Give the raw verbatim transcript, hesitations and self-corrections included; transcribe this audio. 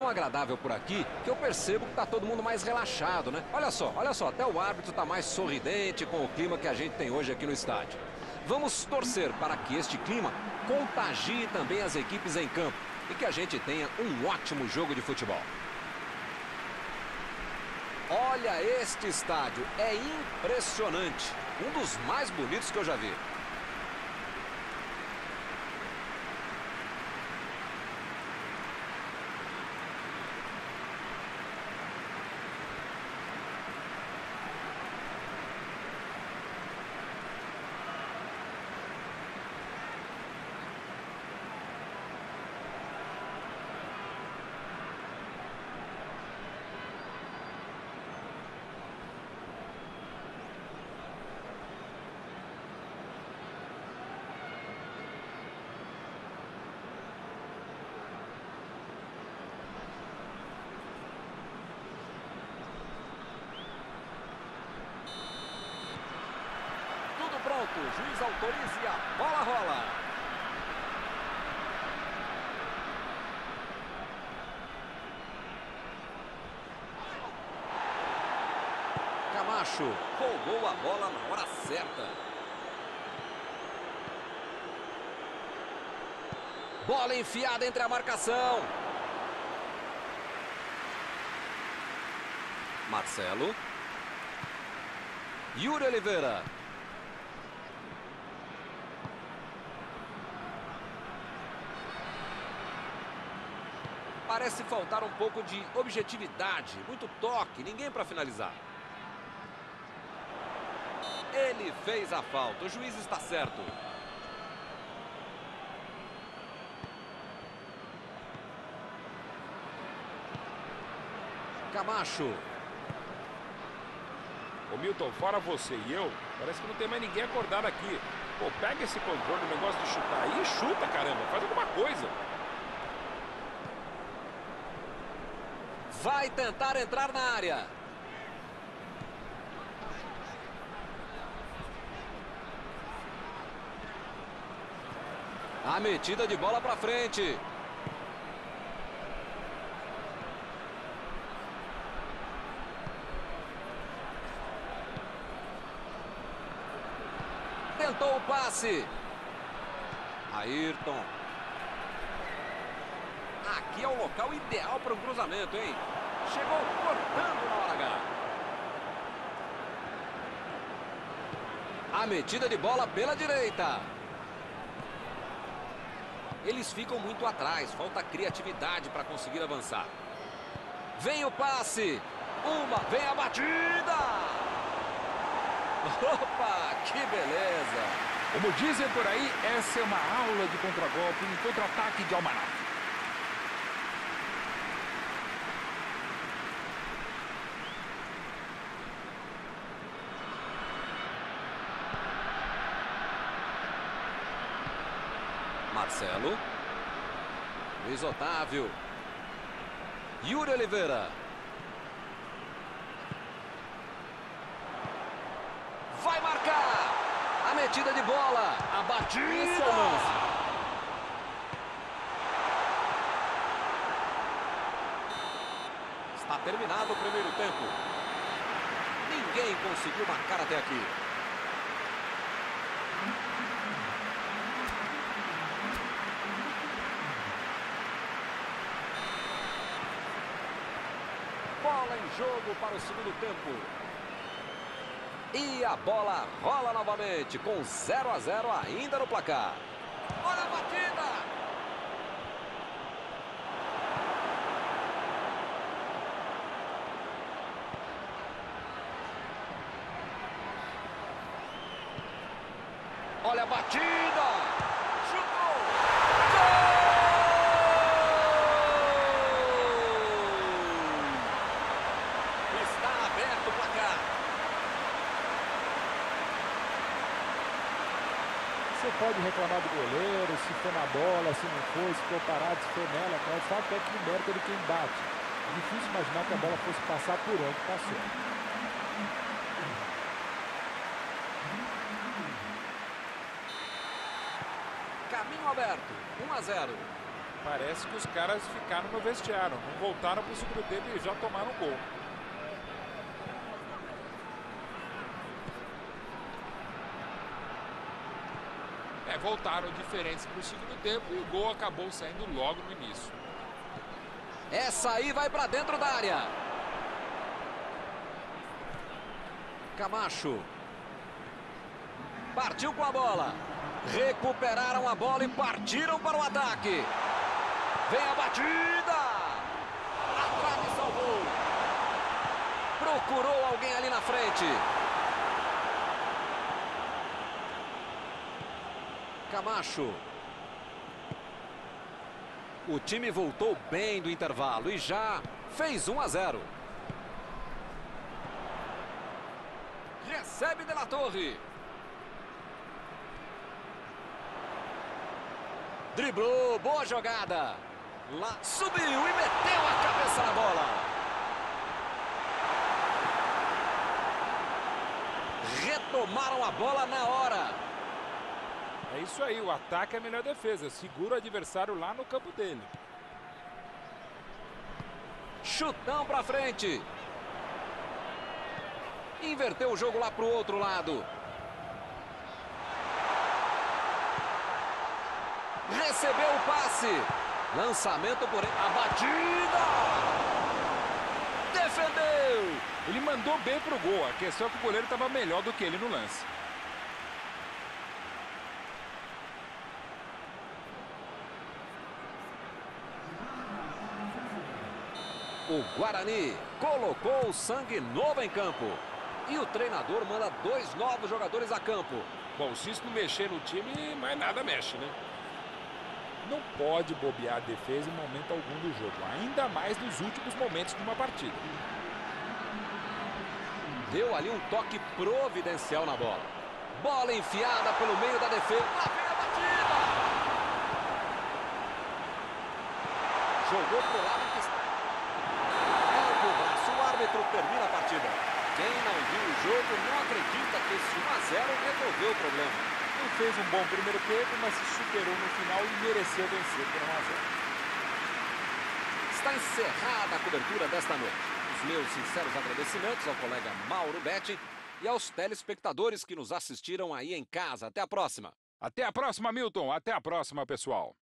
tão agradável por aqui que eu percebo que tá todo mundo mais relaxado, né? Olha só, olha só, até o árbitro tá mais sorridente com o clima que a gente tem hoje aqui no estádio. Vamos torcer para que este clima contagie também as equipes em campo e que a gente tenha um ótimo jogo de futebol. Olha este estádio, é impressionante, um dos mais bonitos que eu já vi. Pronto, o juiz autoriza e a bola rola. Camacho roubou a bola na hora certa. Bola enfiada entre a marcação. Marcelo. Yuri Oliveira. Parece faltar um pouco de objetividade, muito toque, ninguém para finalizar. Ele fez a falta, o juiz está certo. Camacho. Ô Milton, fora você e eu, parece que não tem mais ninguém acordado aqui. Pô, pega esse controle do negócio de chutar aí e chuta, caramba, faz alguma coisa. Vai tentar entrar na área. A metida de bola para frente. Tentou o passe. Ayrton. Aqui é o local ideal para o cruzamento, hein? Chegou cortando na hora H. A metida de bola pela direita. Eles ficam muito atrás, falta criatividade para conseguir avançar. Vem o passe. Uma, vem a batida. Opa, que beleza. Como dizem por aí, essa é uma aula de contragolpe, um contra-ataque de almanaque. Marcelo. Luiz Otávio. Yuri Oliveira. Vai marcar. A metida de bola. A batida. Está terminado o primeiro tempo. Ninguém conseguiu marcar até aqui. Bola em jogo para o segundo tempo. E a bola rola novamente com zero a zero ainda no placar. Olha a batida! Olha a batida! Chutou! Você pode reclamar do goleiro, se foi na bola, se não foi, se ficou parado, se foi nela, mas o fato é que o mérito é de quem bate. É difícil imaginar que a bola fosse passar por onde passou. Caminho aberto, um a zero. Parece que os caras ficaram no vestiário, não voltaram para o segundo tempo e já tomaram um gol. É, voltaram diferentes para o segundo tempo e o gol acabou saindo logo no início. Essa aí vai para dentro da área. Camacho. Partiu com a bola. Recuperaram a bola e partiram para o ataque. Vem a batida. A trave salvou. Procurou alguém ali na frente. Camacho. O time voltou bem do intervalo e já fez um a zero. Recebe De La Torre. Driblou, boa jogada. Lá subiu e meteu a cabeça na bola. Retomaram a bola na hora. É isso aí, o ataque é a melhor defesa. Segura o adversário lá no campo dele. Chutão pra frente. Inverteu o jogo lá pro outro lado. Recebeu o passe. Lançamento por ele. A batida. Defendeu. Ele mandou bem pro gol. A questão é que o goleiro estava melhor do que ele no lance. O Guarani colocou o sangue novo em campo. E o treinador manda dois novos jogadores a campo. Bom, se isso não mexer no time, mais nada mexe, né? Não pode bobear a defesa em momento algum do jogo. Ainda mais nos últimos momentos de uma partida. Deu ali um toque providencial na bola. Bola enfiada pelo meio da defesa. Lá vem a batida. Jogou pro lado que está. O árbitro termina a partida. Quem não viu o jogo não acredita que esse um a zero resolveu o problema. Não fez um bom primeiro tempo, mas se superou no final e mereceu vencer por um a zero. Está encerrada a cobertura desta noite. Os meus sinceros agradecimentos ao colega Mauro Betti e aos telespectadores que nos assistiram aí em casa. Até a próxima. Até a próxima, Milton. Até a próxima, pessoal.